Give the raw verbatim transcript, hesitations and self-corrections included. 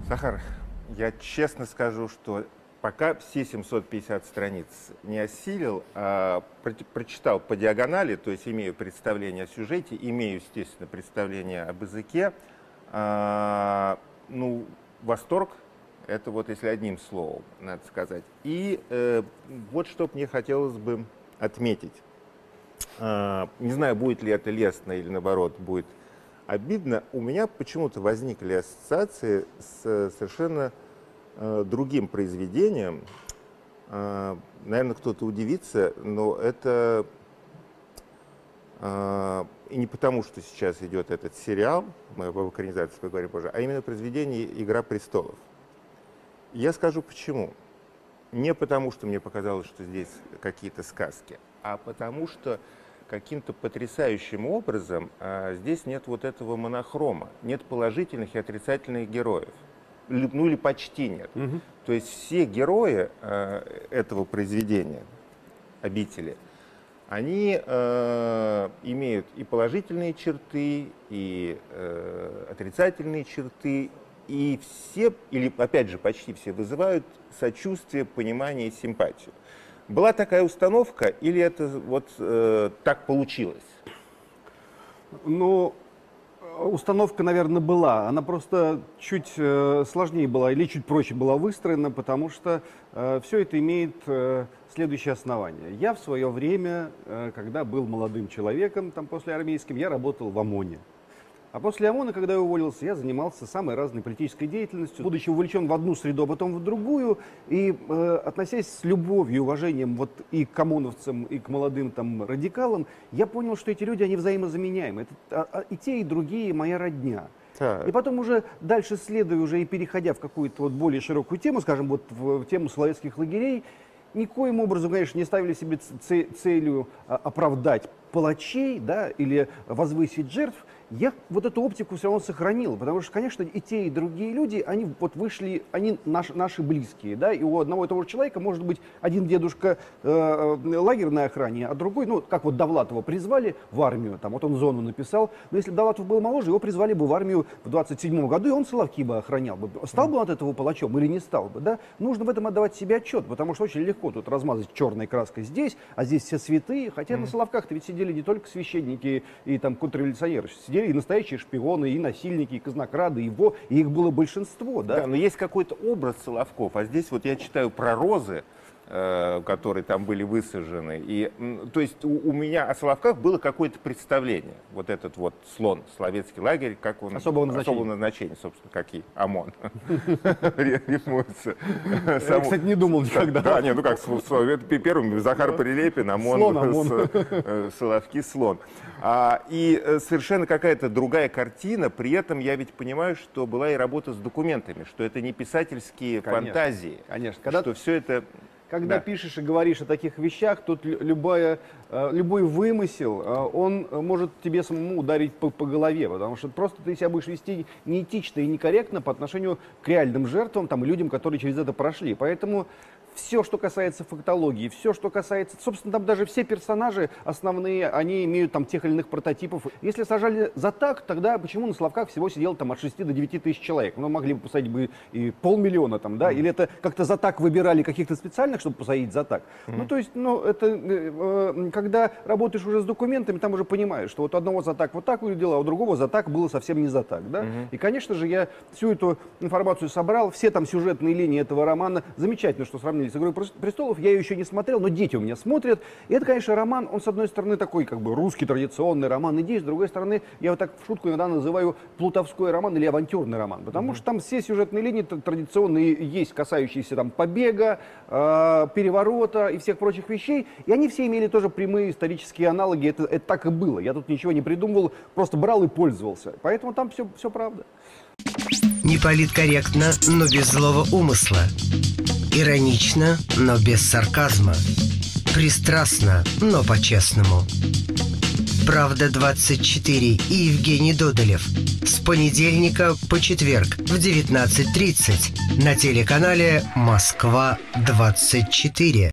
Захар, я честно скажу, что пока все семьсот пятьдесят страниц не осилил, а про прочитал по диагонали, то есть имею представление о сюжете, имею, естественно, представление об языке, а, ну, восторг, это вот если одним словом, надо сказать. И э, вот что мне хотелось бы отметить. А, не знаю, будет ли это лестно или, наоборот, будет обидно. У меня почему-то возникли ассоциации с совершенно э, другим произведением. Э, наверное, кто-то удивится, но это э, и не потому, что сейчас идет этот сериал, мы об экранизации поговорим позже, а именно произведение «Игра престолов». Я скажу почему. Не потому, что мне показалось, что здесь какие-то сказки, а потому что каким-то потрясающим образом а, здесь нет вот этого монохрома, нет положительных и отрицательных героев, ну или почти нет. Угу. То есть все герои а, этого произведения, «Обители», они э, имеют и положительные черты, и э, отрицательные черты, и все, или опять же почти все, вызывают сочувствие, понимание и симпатию. Была такая установка, или это вот э, так получилось? Ну, установка, наверное, была. Она просто чуть э, сложнее была или чуть проще была выстроена, потому что э, все это имеет э, следующее основание. Я в свое время, э, когда был молодым человеком, там, после армейским, я работал в ОМОНе. А после ОМОНа, когда я уволился, я занимался самой разной политической деятельностью, будучи увлечен в одну среду, а потом в другую, и э, относясь с любовью и уважением вот и к ОМОНовцам, и к молодым там радикалам, я понял, что эти люди, они взаимозаменяемы. Это, а, а, и те, и другие моя родня. Так. И потом уже дальше следуя, уже и переходя в какую-то вот более широкую тему, скажем, вот в, в тему советских лагерей, никоим образом, конечно, не ставили себе целью оправдать палачей, да, или возвысить жертв. Я вот эту оптику все равно сохранил, потому что, конечно, и те, и другие люди, они вот вышли, они наш, наши близкие, да, и у одного и того же человека может быть один дедушка э, лагерной охране, а другой, ну, как вот Довлатова призвали в армию, там, вот он «Зону» написал, но если бы Довлатов был моложе, его призвали бы в армию в двадцать седьмом году, и он Соловки бы охранял бы. Стал бы он от этого палачом или не стал бы, да? Нужно в этом отдавать себе отчет, потому что очень легко тут размазать черной краской здесь, а здесь все святые, хотя mm. на Соловках-то ведь сидели не только священники и там контрреволюционеры, сидели и настоящие шпионы, и насильники, и казнокрады, и, его, и их было большинство. Да? Да, но есть какой-то образ Соловков, а здесь вот я читаю про розы, э, которые там были высажены, и, то есть у, у меня о Соловках было какое-то представление, вот этот вот слон, Соловецкий лагерь, как он... Особого назначения. Особого назначения, собственно, как и ОМОН. Рифмуется. Я, кстати, не думал никогда. Да, нет, ну как, первым Захар Прилепин, ОМОН, Соловки, слон. А, и совершенно какая-то другая картина, при этом я ведь понимаю, что была и работа с документами, что это не писательские конечно, фантазии, конечно. Когда, что все это... Когда да. пишешь и говоришь о таких вещах, тут любая, любой вымысел, он может тебе самому ударить по, по голове, потому что просто ты себя будешь вести неэтично и некорректно по отношению к реальным жертвам там, и людям, которые через это прошли. Поэтому все, что касается фактологии, все, что касается... Собственно, там даже все персонажи основные, они имеют там тех или иных прототипов. Если сажали за так, тогда почему на Соловках всего сидело там от шести до девяти тысяч человек? Ну, могли бы посадить бы и полмиллиона там, да? Mm-hmm. Или это как-то за так выбирали каких-то специальных, чтобы посадить за так? Mm-hmm. Ну, то есть, ну, это... Э, когда работаешь уже с документами, там уже понимаешь, что вот одного за так вот так выглядело, а у другого за так было совсем не за так, да? Mm-hmm. И, конечно же, я всю эту информацию собрал, все там сюжетные линии этого романа. Замечательно, что сравнили с «Игрой престолов», я ее еще не смотрел, но дети у меня смотрят. И это, конечно, роман, он, с одной стороны, такой, как бы, русский традиционный роман идей, с другой стороны, я его так в шутку иногда называю плутовской роман или авантюрный роман, потому mm-hmm. что там все сюжетные линии традиционные есть, касающиеся там побега, э, переворота и всех прочих вещей, и они все имели тоже прямые исторические аналоги, это, это так и было. Я тут ничего не придумывал, просто брал и пользовался. Поэтому там все, все правда. Не политкорректно, но без злого умысла. Иронично, но без сарказма. Пристрастно, но по-честному. «Правда двадцать четыре» и Евгений Додолев. С понедельника по четверг в девятнадцать тридцать на телеканале «Москва двадцать четыре».